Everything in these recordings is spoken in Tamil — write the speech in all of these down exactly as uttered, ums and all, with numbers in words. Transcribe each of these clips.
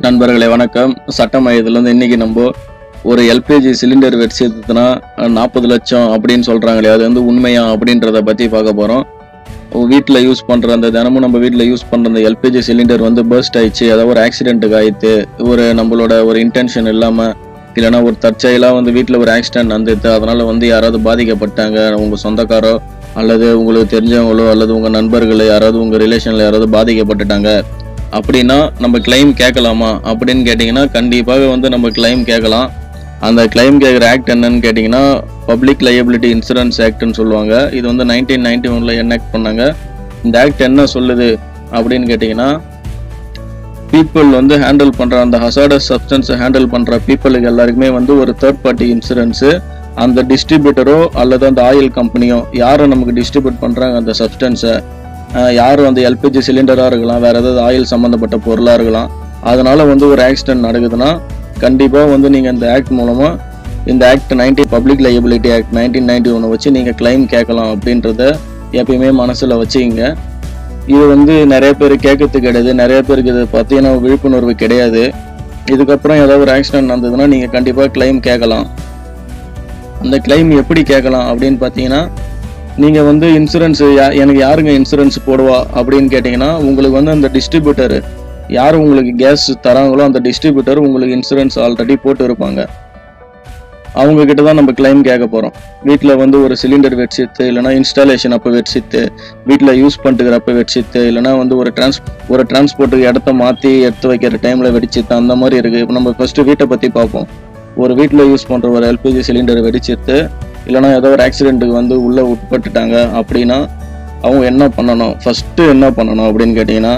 நண்பர்களே வணக்கம். சட்ட மையத்திலிருந்து இன்னைக்கு நம்ம ஒரு எல்பிஜி சிலிண்டர் வெடிச்சதுன்னா நாற்பது லட்சம் அப்படின்னு சொல்றாங்களே, அது வந்து உண்மையா அப்படின்றத பத்தி பார்க்க போறோம். வீட்டில் யூஸ் பண்ற அந்த தினமும் நம்ம வீட்டில் யூஸ் பண்ற அந்த எல்பிஜி சிலிண்டர் வந்து பர்ஸ்ட் ஆயிடுச்சு, அதாவது ஒரு ஆக்சிடென்ட்டுக்கு ஆயிடுத்து, ஒரு நம்மளோட ஒரு இன்டென்ஷன் இல்லாம இல்லைன்னா ஒரு தற்செயலாக வந்து வீட்டில் ஒரு ஆக்சிடென்ட் வந்துடுது, அதனால வந்து யாராவது பாதிக்கப்பட்டாங்க, உங்க சொந்தக்காரோ அல்லது உங்களுக்கு தெரிஞ்சவங்களோ அல்லது உங்க நண்பர்களோ யாராவது உங்க ரிலேஷன்ல யாராவது பாதிக்கப்பட்டுட்டாங்க அப்படின்னா நம்ம கிளைம் கேட்கலாமா அப்படின்னு கேட்டிங்கன்னா கண்டிப்பாக வந்து நம்ம கிளைம் கேட்கலாம். அந்த கிளைம் கேட்குற ஆக்ட் என்னன்னு கேட்டிங்கன்னா பப்ளிக் லயபிலிட்டி இன்சூரன்ஸ் ஆக்ட்னு சொல்லுவாங்க. இது வந்து நைன்டீன் நைன்டி ஒன்ல என்ஆக்ட் பண்ணாங்க. இந்த ஆக்ட் என்ன சொல்லுது அப்படின்னு கேட்டிங்கன்னா, பீப்புள் வந்து ஹேண்டில் பண்ணுற அந்த ஹசார்டஸ் சப்ஸ்டன்ஸை ஹேண்டில் பண்ணுற பீப்புளுக்கு எல்லாருக்குமே வந்து ஒரு தேர்ட் பார்ட்டி இன்சூரன்ஸு, அந்த டிஸ்ட்ரிபியூட்டரோ அல்லது அந்த ஆயில் கம்பெனியோ யாரை நமக்கு டிஸ்ட்ரிபியூட் பண்ணுறாங்க அந்த சப்ஸ்டன்ஸை, யாரும் அந்த எல்பிஜி சிலிண்டராக இருக்கலாம், வேறு ஏதாவது ஆயில் சம்மந்தப்பட்ட பொருளாக இருக்கலாம், அதனால வந்து ஒரு ஆக்சிடென்ட் நடக்குதுன்னா கண்டிப்பாக வந்து நீங்கள் இந்த ஆக்ட் மூலமாக இந்த act nineteen public liability act nineteen ninety ஒன்னை வச்சு நீங்கள் கிளைம் கேட்கலாம் அப்படின்றத எப்பயுமே மனசில் வச்சுக்கிங்க. இது வந்து நிறைய பேர் கேட்கறதுக்கு கிடையாது, நிறைய பேருக்கு இதை பற்றின விழிப்புணர்வு கிடையாது. இதுக்கப்புறம் ஏதாவது ஒரு ஆக்சிடென்ட் நடந்ததுன்னா நீங்கள் கண்டிப்பாக கிளைம் கேட்கலாம். அந்த கிளைம் எப்படி கேட்கலாம் அப்படின்னு பார்த்தீங்கன்னா, நீங்கள் வந்து இன்சூரன்ஸ் எனக்கு யாருங்க இன்சூரன்ஸ் போடுவா அப்படின்னு கேட்டிங்கன்னா, உங்களுக்கு வந்து அந்த டிஸ்ட்ரிபியூட்டர் யார் உங்களுக்கு கேஸ் தராங்களோ அந்த டிஸ்ட்ரிபியூட்டர் உங்களுக்கு இன்சூரன்ஸ் ஆல்ரெடி போட்டு இருப்பாங்க. அவங்க கிட்ட தான் நம்ம கிளைம் கேட்க போகிறோம். வீட்டில் வந்து ஒரு சிலிண்டர் வெடிச்சித்து, இல்லைனா இன்ஸ்டாலேஷன் அப்போ வெடிச்சித்து, வீட்டில் யூஸ் பண்ணிட்டுக்கிறப்ப வெடிச்சித்து, இல்லைனா வந்து ஒரு டிரான்ஸ் ஒரு டிரான்ஸ்போர்ட்டுக்கு இடத்த மாற்றி எடுத்து வைக்கிற டைமில் வெடிச்சித்து, அந்த மாதிரி இருக்குது. இப்போ நம்ம ஃபஸ்ட்டு வீட்டை பற்றி பார்ப்போம். ஒரு வீட்டில் யூஸ் பண்ணுற ஒரு எல்பிஜி சிலிண்டர் வெடிச்சித்து இல்லைனா ஏதோ ஒரு ஆக்சிடென்ட்டுக்கு வந்து உள்ளே உட்பட்டுட்டாங்க அப்படின்னா அவங்க என்ன பண்ணணும், ஃபஸ்ட்டு என்ன பண்ணணும் அப்படின்னு கேட்டிங்கன்னா,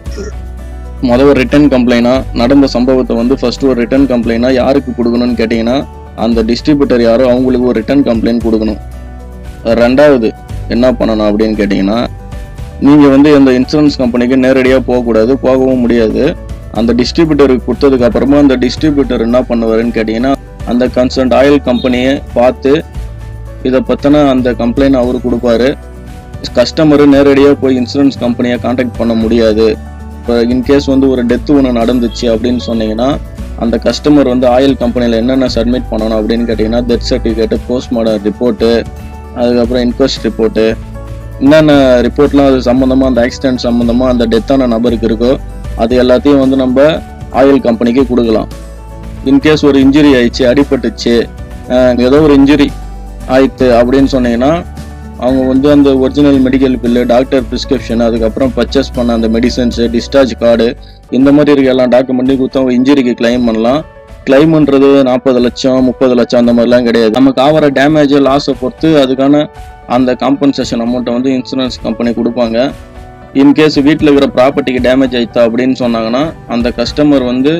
மொதல் ஒரு ரிட்டன் கம்ப்ளைண்டாக நடந்த சம்பவத்தை வந்து ஃபஸ்ட்டு ஒரு ரிட்டன் கம்ப்ளைண்டாக யாருக்கு கொடுக்கணும்னு கேட்டிங்கன்னா, அந்த டிஸ்ட்ரிபியூட்டர் யாரோ அவங்களுக்கு ஒரு ரிட்டன் கம்ப்ளைண்ட் கொடுக்கணும். ரெண்டாவது என்ன பண்ணணும் அப்படின்னு கேட்டிங்கன்னா, நீங்கள் வந்து இந்த இன்சூரன்ஸ் கம்பெனிக்கு நேரடியாக போகக்கூடாது, போகவும் முடியாது. அந்த டிஸ்ட்ரிபியூட்டருக்கு கொடுத்ததுக்கு அப்புறமா அந்த டிஸ்ட்ரிபியூட்டர் என்ன பண்ணுவாருன்னு கேட்டிங்கன்னா, அந்த கன்சர்ன்ட் ஆயில் கம்பெனியை பார்த்து இதை பற்றின அந்த கம்ப்ளைண்ட் அவரு கொடுப்பாரு. கஸ்டமரு நேரடியாக போய் இன்சூரன்ஸ் கம்பெனியை கான்டாக்ட் பண்ண முடியாது. இப்போ இன்கேஸ் வந்து ஒரு டெத்து ஒன்று நடந்துச்சு அப்படின்னு சொன்னீங்கன்னா, அந்த கஸ்டமர் வந்து ஆயில் கம்பெனியில் என்னென்ன சப்மிட் பண்ணணும் அப்படின்னு கேட்டிங்கன்னா, டெத் சர்டிஃபிகேட்டு, போஸ்ட்மார்டம் ரிப்போர்ட்டு, அதுக்கப்புறம் இன்கொஸ்ட் ரிப்போர்ட்டு, என்னென்ன ரிப்போர்ட்லாம் அது சம்மந்தமாக அந்த ஆக்சிடென்ட் சம்மந்தமாக அந்த டெத்தான நபருக்கு இருக்கோ அது எல்லாத்தையும் வந்து நம்ம ஆயில் கம்பெனிக்கு கொடுக்கலாம். இன்கேஸ் ஒரு இன்ஜுரி ஆயிடுச்சு, அடிபட்டுச்சு, ஏதோ ஒரு இன்ஜுரி ஆயிடுத்து அப்படின்னு சொன்னீங்கன்னா அவங்க வந்து அந்த original medical bill, doctor prescription, அதுக்கப்புறம் பர்ச்சேஸ் பண்ண அந்த மெடிசன்ஸு, டிஸ்சார்ஜ் கார்டு, இந்த மாதிரி இருக்க எல்லாம் டாக்குமெண்ட்டையும் கொடுத்து அவங்க இன்ஜுரிக்கு கிளைம் பண்ணலாம். கிளைம்ன்றது நாற்பது லட்சம் முப்பது லட்சம் அந்த மாதிரிலாம் கிடையாது. நமக்கு ஆகிற டேமேஜ் லாஸை பொறுத்து அதுக்கான அந்த காம்பன்சேஷன் அமௌண்ட்டை வந்து இன்சூரன்ஸ் கம்பெனி கொடுப்பாங்க. இன்கேஸ் வீட்டில் இருக்கிற ப்ராப்பர்ட்டிக்கு டேமேஜ் ஆயிடுத்தா அப்படின்னு சொன்னாங்கன்னா அந்த கஸ்டமர் வந்து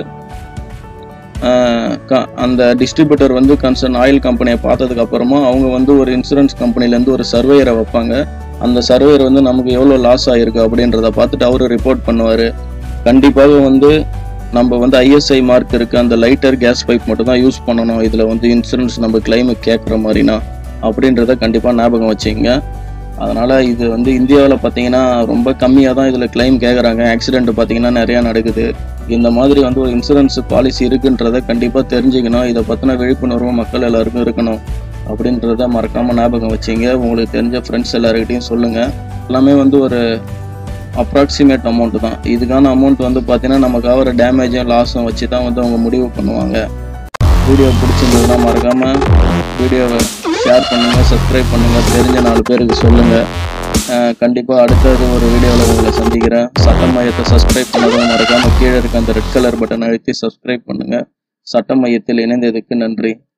அந்த டிஸ்ட்ரிபியூட்டர் வந்து கன்சர்ன் ஆயில் கம்பெனியை பார்த்ததுக்கு அப்புறமா அவங்க வந்து ஒரு இன்சூரன்ஸ் கம்பெனிலேருந்து ஒரு சர்வேயரை வைப்பாங்க. அந்த சர்வேயர் வந்து நமக்கு எவ்வளோ லாஸ் ஆகிருக்கு அப்படின்றத பார்த்துட்டு அவரு ரிப்போர்ட் பண்ணுவார். கண்டிப்பாக வந்து நம்ம வந்து ஐஎஸ்ஐ மார்க் இருக்குது அந்த லைட்டர் கேஸ் பைப் மட்டும் தான் யூஸ் பண்ணணும் இதில் வந்து இன்சூரன்ஸ் நம்ம கிளைமு கேட்குற மாதிரினா அப்படின்றத கண்டிப்பாக ஞாபகம் வச்சுங்க. அதனால் இது வந்து இந்தியாவில் பார்த்தீங்கன்னா ரொம்ப கம்மியாக தான் இதில் கிளைம் கேட்குறாங்க. ஆக்சிடென்ட் பார்த்தீங்கன்னா நிறையா நடக்குது. இந்த மாதிரி வந்து ஒரு இன்சூரன்ஸ் பாலிசி இருக்குன்றத கண்டிப்பாக தெரிஞ்சுக்கணும். இதை பற்றின விழிப்புணர்வு மக்கள் எல்லாருக்கும் இருக்கணும் அப்படின்றத மறக்காமல் ஞாபகம் வச்சிங்க. உங்களுக்கு தெரிஞ்ச ஃப்ரெண்ட்ஸ் எல்லாருக்கிட்டையும் சொல்லுங்கள். எல்லாமே வந்து ஒரு அப்ராக்சிமேட் அமௌண்ட் தான். இதுக்கான அமௌண்ட் வந்து பார்த்தீங்கன்னா நமக்கு ஆகிற டேமேஜும் லாஸும் வச்சு தான் வந்து அவங்க முடிவு பண்ணுவாங்க. வீடியோ பிடிச்சிருந்ததுன்னா மறக்காமல் வீடியோவை ஷேர் பண்ணுங்கள், சப்ஸ்கிரைப் பண்ணுங்கள், தெரிஞ்ச நாலு பேருக்கு சொல்லுங்கள். கண்டிப்பாக அடுத்தது ஒரு வீடியோவில் உங்களை சந்திக்கிறேன். சட்ட மையத்தை சப்ஸ்கிரைப் பண்ணதும் மறக்காமல் கீழே இருக்க அந்த ரெட் கலர் பட்டன் அழுத்தி சப்ஸ்கிரைப் பண்ணுங்கள். சட்ட மையத்தில் இணைந்ததுக்கு நன்றி.